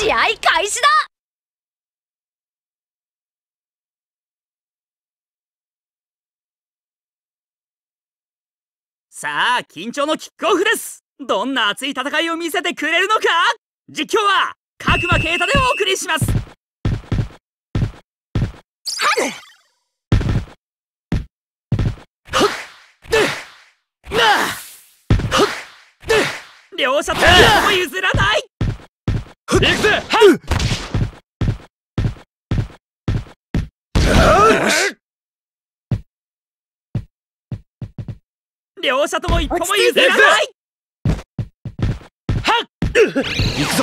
試合開始だ。 さあ、緊張のキックオフです。どんな熱い戦いを見せてくれるのか。実況は角間啓太でお送りします。両者とも譲らない。行くぜ。両者とも一歩も譲らない。行くぞ。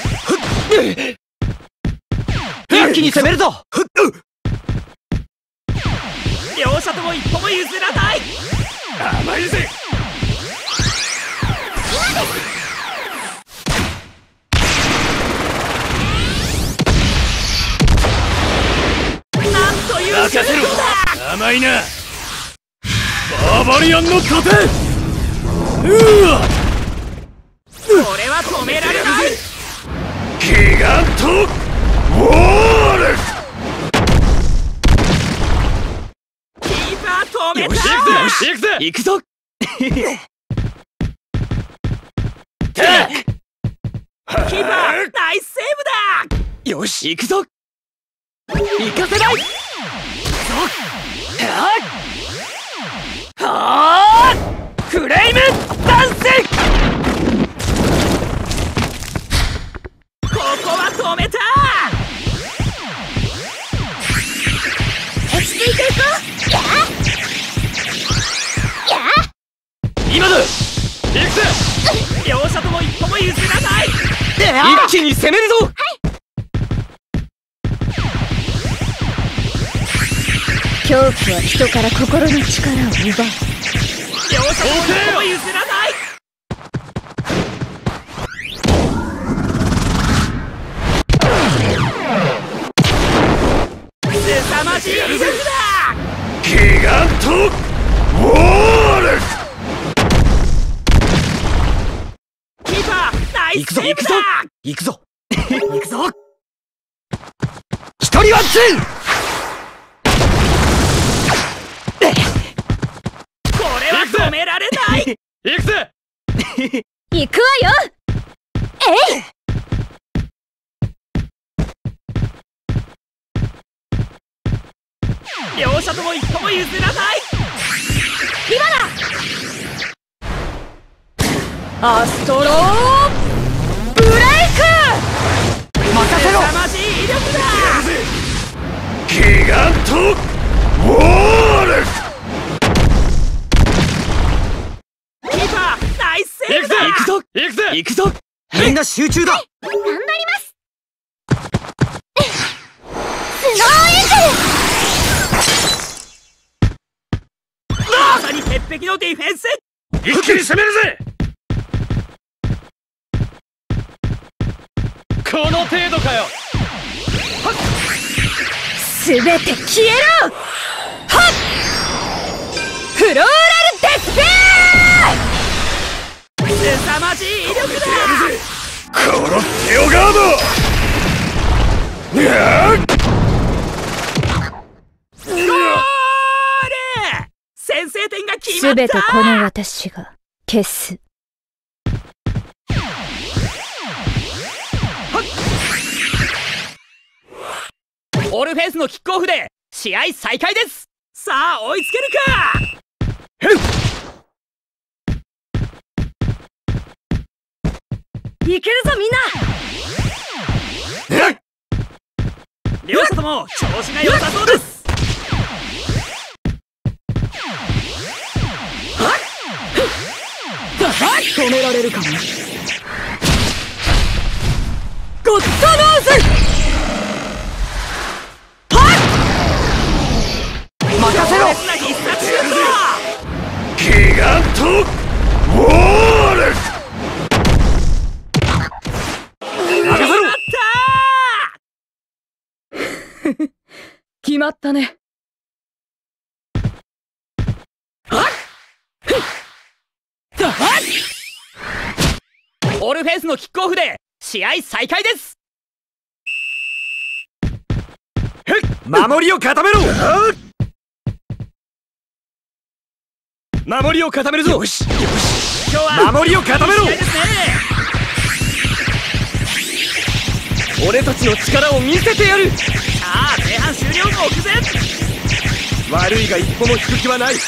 一気に攻めるぞ。両者とも一歩も譲らない。甘いぜ。なんというシュートだ。甘いな。バーバリアンの盾。これは止められない。ギガントウォール。キーパー止めた。行くぜ。行くぞ。キーパーナイスセーブだ。よし、行くぞ。行かせない。はあ、フレイムダンス。ここは止めた。落ち着いていこう。今だ。行くぜ。両者とも一歩も譲らない。一気に攻めるぞ。はい。 恐怖は人から心の力を奪う。両者とも一歩も譲らない。凄まじい威力だ。ギガントウォール。キーパーナイスセーブだ。行くぞ。行くぞ。一人ワンツー。これは止められない。行くぜ。行くわよ。両者とも一歩も譲らない。今だ。アストローブレイク。任せろ。凄まじい威力だ。ギガントウォール。キーパーナイスセーブだ。行くぞ。行くぜ。行くぞ。みんな集中だ。頑張ります。スノーエンジェル。まさに鉄壁のディフェンス。一気に攻めるぜ。この程度かよ。すべて消えろ。はっ。フローラルデスペア。凄まじい威力だ。このテオガード。ゴール。先制点が決まった。すべてこの私が消す。オールフェンスのキックオフで試合再開です。さあ追いつけるか。いけるぞみんな。両者とも調子が良さそうです。止められるかも。ゴッドノーズ。任せろ。ギガントウォール。任せろ。決まったね。オールフェンスのキックオフで試合再開です。 守りを固めろ。守りを固めるぞ。よしよし、今日は守りを固めろ。俺たちの力を見せてやる。さあ前半終了の目前。悪いが一歩も引く気はない。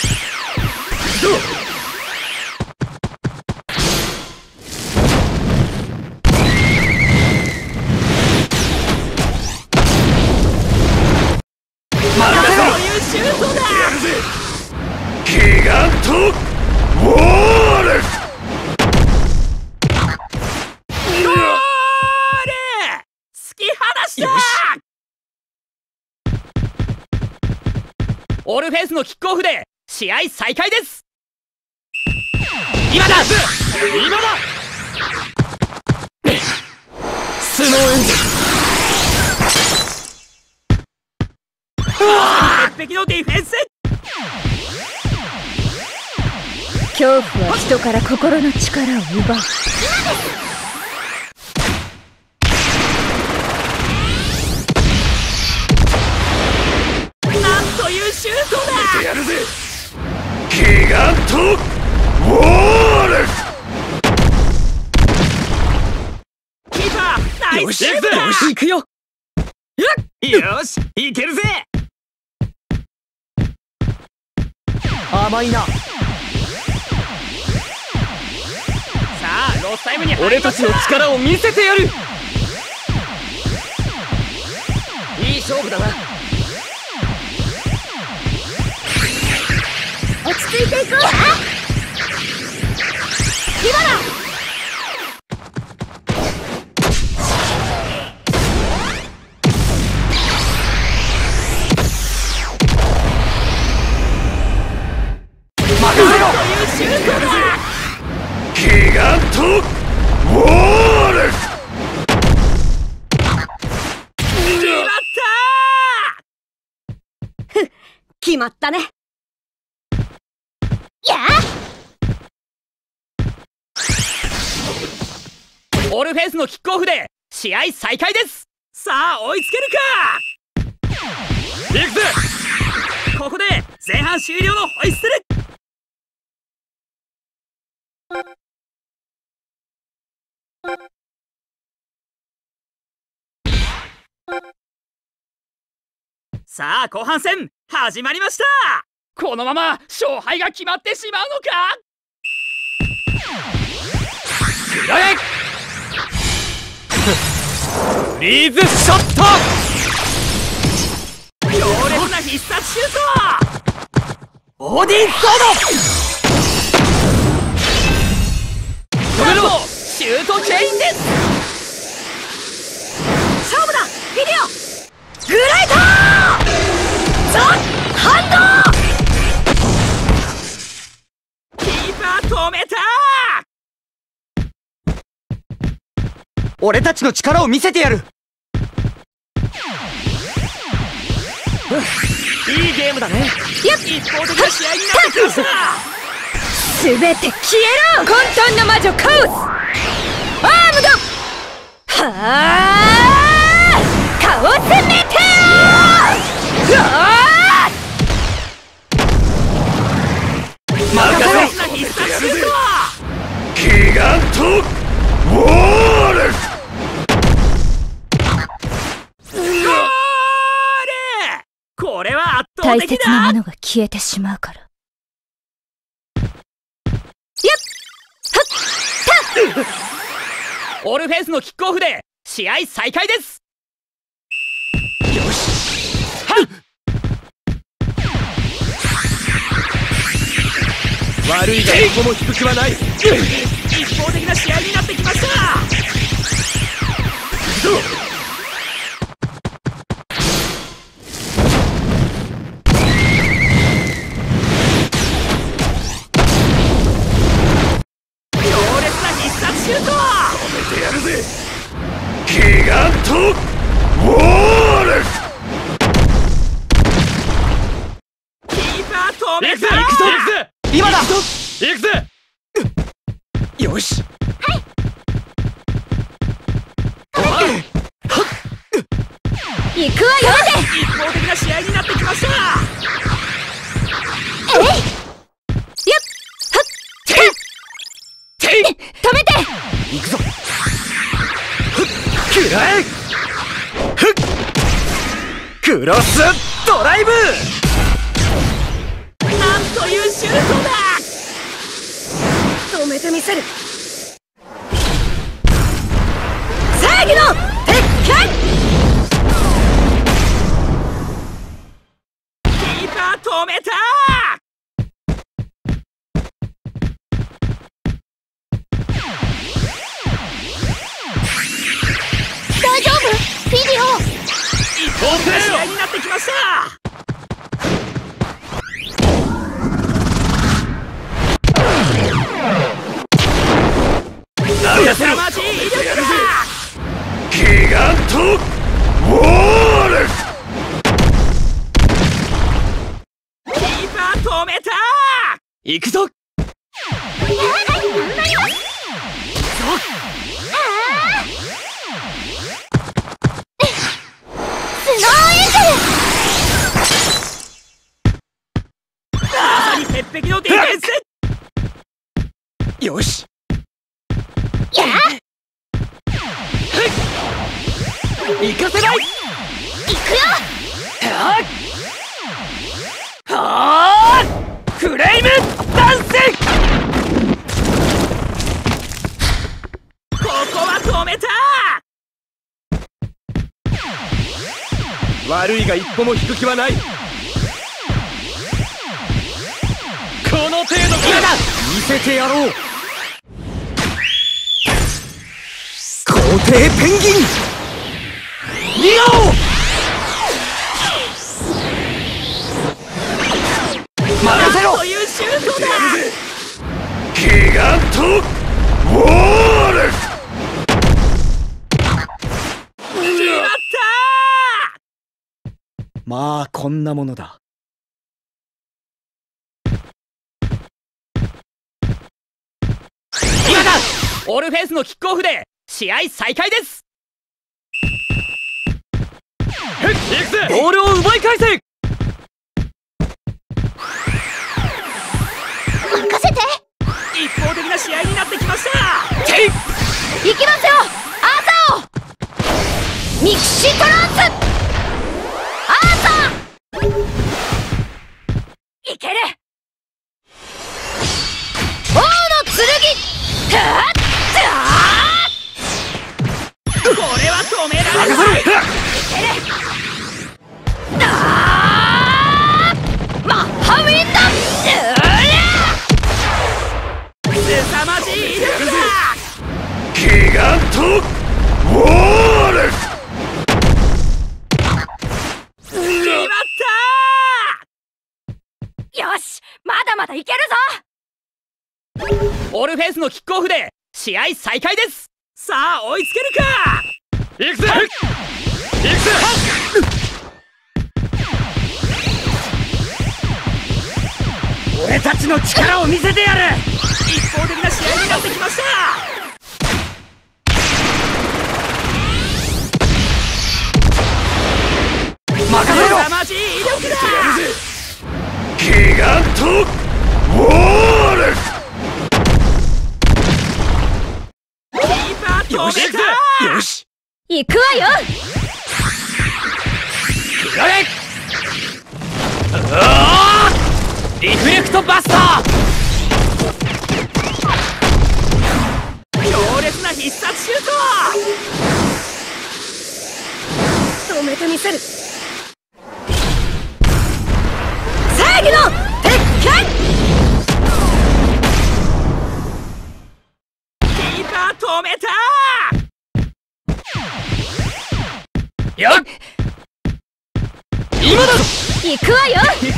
ギガントウォール。突き放した。オールフェイスのキックオフで試合再開です。今だ今だ。スノーエンジン。鉄壁のディフェンス。 恐怖は人から心の力を奪う。 なんというシュートだ。見てやるぜ。ギガントウォール。キーパーナイスシュートだ。よし行くよ。よしいけるぜ。甘いな。ロスタイムに俺たちの力を見せてやる。いい勝負だな。 落ち着いていこう。今だ。 任せろ。というシュートだ。ギガントウォール。 決まったね。やあ、オールフェイスのキックオフで試合再開です。さあ追いつけるか。行くぜ。ここで前半終了のホイッスル。さあ後半戦始まりました。このまま勝敗が決まってしまうのか。くらえ。フリーズショット。強烈な必殺シュート。オーディンソード。止めろ。シュートチェインです。 勝負だ。ビデオグライダーザ・ハンド。 キーパー止めた。俺たちの力を見せてやる。いいゲームだね。一方的な試合になってきました。 全て消えろ。混沌の魔女カオスアームド。はあカオスメテオ。 任せろ。必殺シュート。ギガントウォール。これは圧倒大的だ。 切なものが消えてしまうから。 オールフェイスのキックオフで試合再開です。よし。はっ。悪いが一歩も引く気はない。一方的な試合になってきました。シュート。止めてやるぜ。ギガントウォール。キーパー止めた。行くぞ行くぜ。今だ。行くぜ。よし。 行くわよ。 一方的な試合になってきました。 えい、やっはっ止めて。 行くぞ。くらえ。クロスドライブ。 なんというシュートだ。 止めてみせる。正義の鉄拳。 キーパー止めた。 大丈夫フィリオ。 一本の試合になってきました。凄まじい威力だ。 ギガントウォール。 キーパー止めた。行くぞ。まさに鉄壁のディフェンス。よし。 や行かせない。 行くよ。 はあ、フレイムダンス。ここは止めた。 悪いが一歩も引く気はない。この程度から見せてやろう。皇帝ペンギンニオ。任せろ。 というシュートだ。 ギガントウォール。 決まった。 まあこんなものだ。 今だ。オールフェンスのキックオフで試合再開です。ボールを奪い返せ。 任せて。 一方的な試合になってきました。 行きますよ。アーサーをミクシトランス。アーサーいける。王の剣。 これは止められない。 マッハウィンド。 凄まじい威力だ。 ギガントウォール。 決まった。 よし、まだまだいけるぞ。 オールフェンスのキックオフで試合再開です。さあ追いつけるか。 行くぜ。行くぜ。俺たちの力を見せてやる。 一方的な試合になってきました。 任せろ。 凄まじい威力だ。 ギガントウォール。 キーパー止めた。 よし。 行くわよ。 くらえ。 リフレクトバスター。強烈な必殺シュート。 止めてみせる。正義の鉄拳。 キーパー止めた。 よっ。今だぞ。 行くわよ。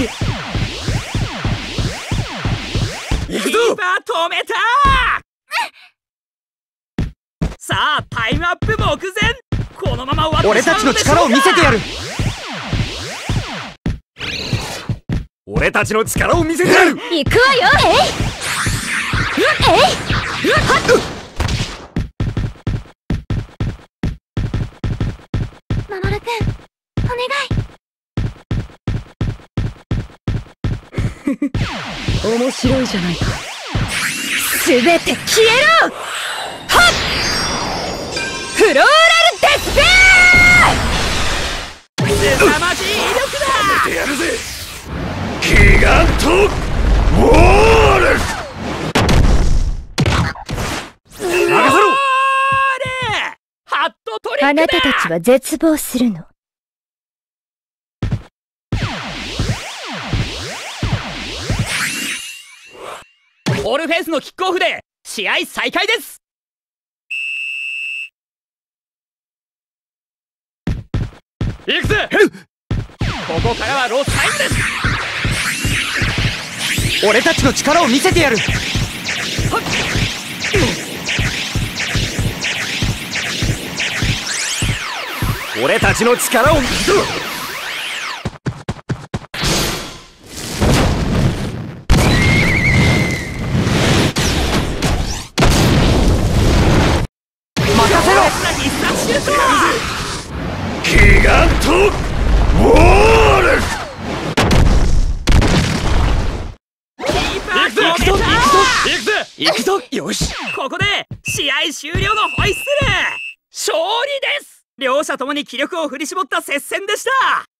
キーパー止めた。さあタイムアップ目前。このまま終わって俺たちの力を見せてやる。俺たちの力を見せてやる。 行くわよ。マモルくん、お願い。 面白いじゃないか。全て消えろ。はっ、フローラルデスペア。 凄まじい威力だ。 やめてやるぜ。ギガントウォール。 任せろ。ハットトリックだ。 あなたたちは絶望するの。 オールフェイスのキックオフで試合再開です。行くぜ。ここからはロスタイムです。 俺たちの力を見せてやる。 俺たちの力を見せろ。ギガントウォール。 行くぞ。よし、ここで試合終了のホイッスル。勝利です。両者ともに気力を振り絞った接戦でした。